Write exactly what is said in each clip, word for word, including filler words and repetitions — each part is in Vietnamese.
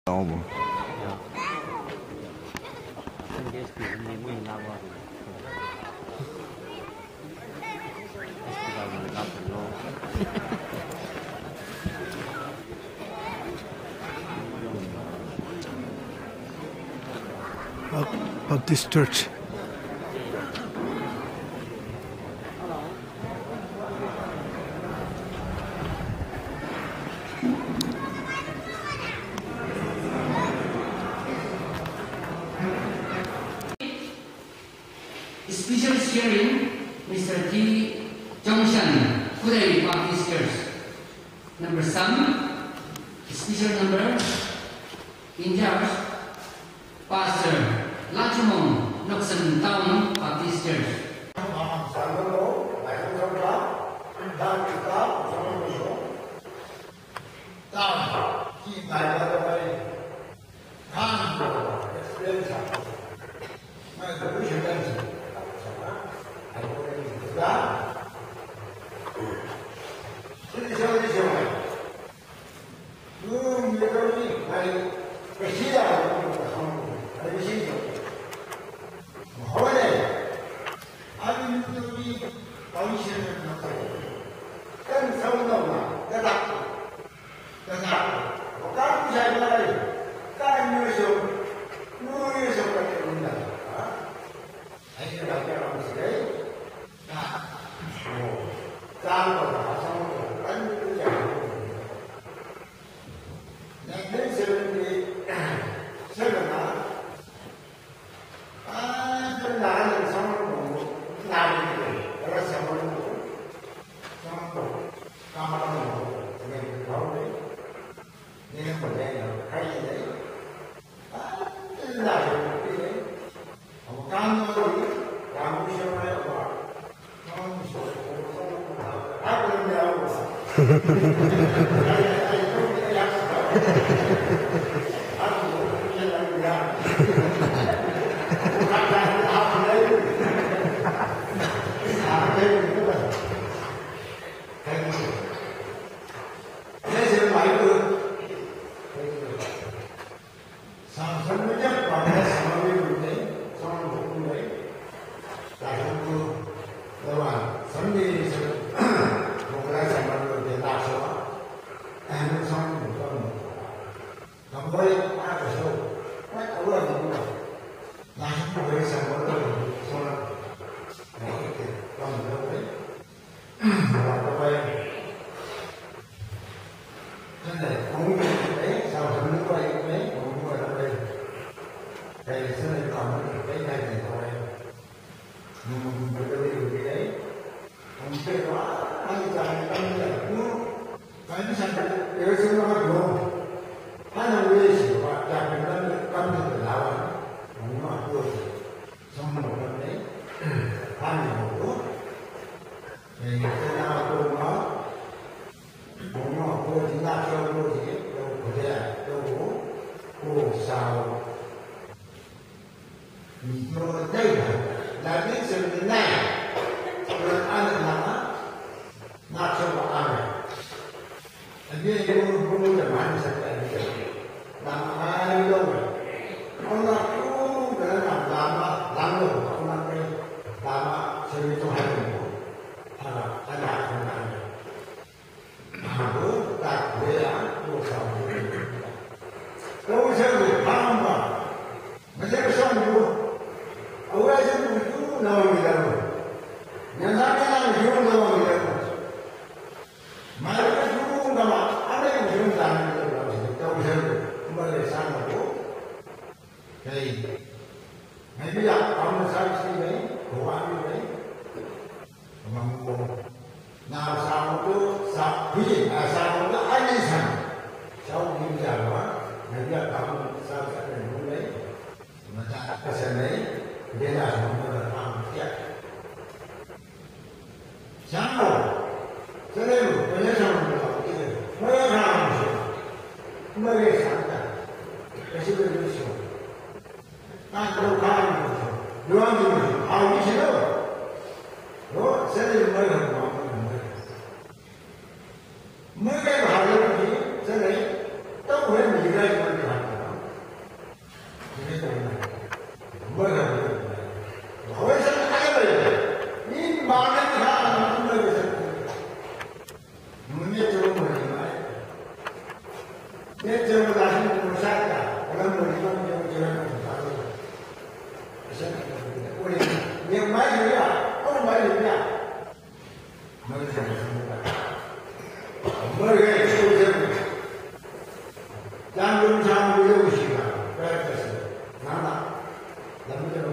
album. Baptist Church. Special sharing, Mister Rev T Chongshen, Khudei Baptist Church. Number seven, special number, in charge, Pastor Lachumong, Noksan Town Baptist Church.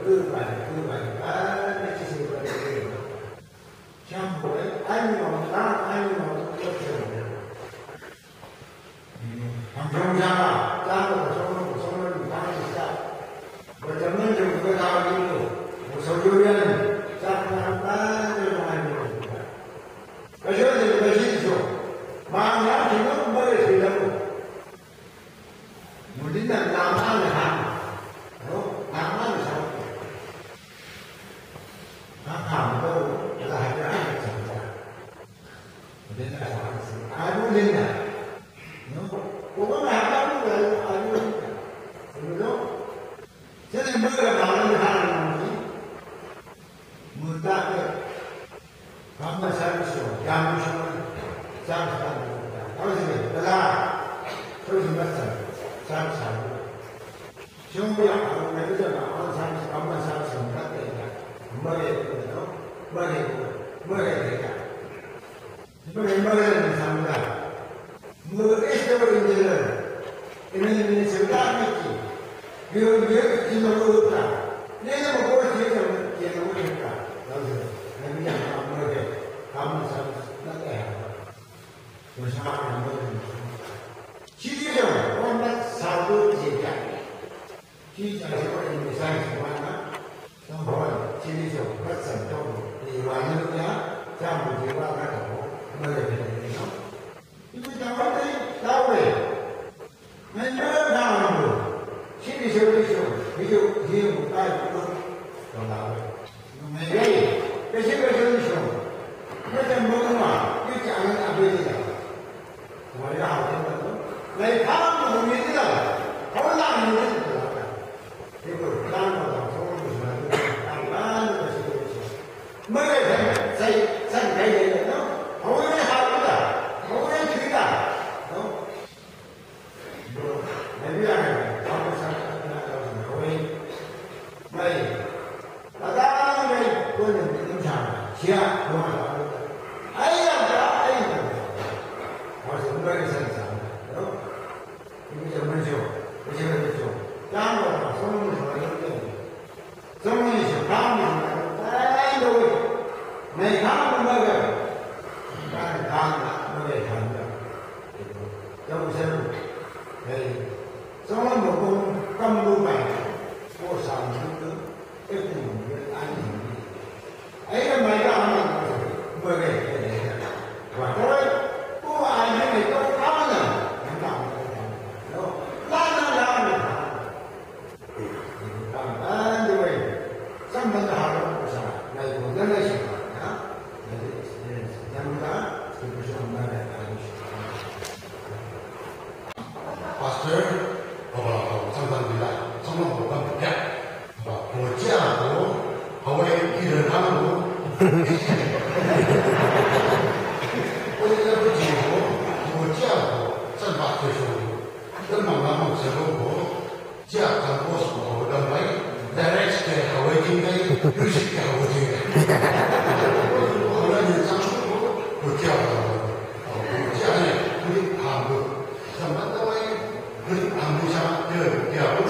tư bản tư bản đã chỉ sự là gì trong buổi anh mà ta anh mà có thể hàng trăm gia ta có số một số người ta thì sao và chấm nên dùng cái nào đi một số nhân ta làm ta như là nhiều cái số thì cái gì số mà nó chỉ có mới thì đâu một đến là làm ăn là hàng làm ăn là sao nó làm đâu là cái ai cũng chẳng ra đến là ai cũng lên này cũng có làm đâu cũng là ai cũng lên đúng không cho nên mới là làm ăn hàng làm gì người ta cái làm mà sao số làm số sao sao đó là gì đó là tôi chỉ biết rằng sao sao chúng bây giờ ngày bây giờ là ông sao ông mà sao sống các cái mơ về đó mơ về mơ về cái cả mơ về mơ về là sao ra mơ cái số lượng như là cái này mình sẽ làm cái gì điều việc thì nó được cả nếu mà có chuyện gì thì nó cũng được cả đó là ngày bây giờ ông mơ về ông mà sao nó cái rồi sao mà mơ về chỉ biết rằng con đã sao được gì cả khi cha sẽ có những sai của bạn đó, trong hỏi chi lý dùng rất sẵn trong thì vài nước nhá, cha một chuyện ba cái đầu, nơi này này nó, nhưng mà cha vẫn thấy đau về, nên nhớ đau là được, chi lý dùng lý dùng, ví dụ riêng một tay cũng được, còn đau về, ngày đây cái chi lý dùng, cái chân mơ mà cái chàng nó làm gì vậy, ngoài đau thế mà ngày tháng của mình thế nào, không làm gì hết. Thế rồi đang vào lòng sông mình mà đang bán là gì mới phải xây xây cái gì đấy nó không có cái hào cả không có cái gì cả đúng rồi bây giờ này không có sao không có mày là ta đây tôi nhận được những sản chia của họ ấy là đó ấy là họ sẽ không có cái sản sản đúng bây giờ mình chịu bây giờ mình chịu đang vào lòng sông mình mà nó được sông mình sẽ cao mình đấy rồi ngày tháng mình mới được đang đang mới để thành được trong sân thì sông nó một con cầm đu mày cô sòng những thứ cái tình người anh ấy là mày ra mình mới để để và thôi cô ai những người tôi khá là những lòng đó la la la mình làm như vậy xong mình đã học được sao này cũng rất là nhiều đó nhân đó thì bây giờ mình đã Pastor và 상담입니다. 성령 복음입니다. 보지 않고 하와이 일을 하고 우리가 부지고 보지 않고 선박해서 어떤 만남을 세우고 지하고 싶고 어떤 말 다이렉트 하와이인데 유식게 하와이인데 하와이는 상처고 보지 않고 보지 않에 우리 한국 선박다와의 우리 한국사 들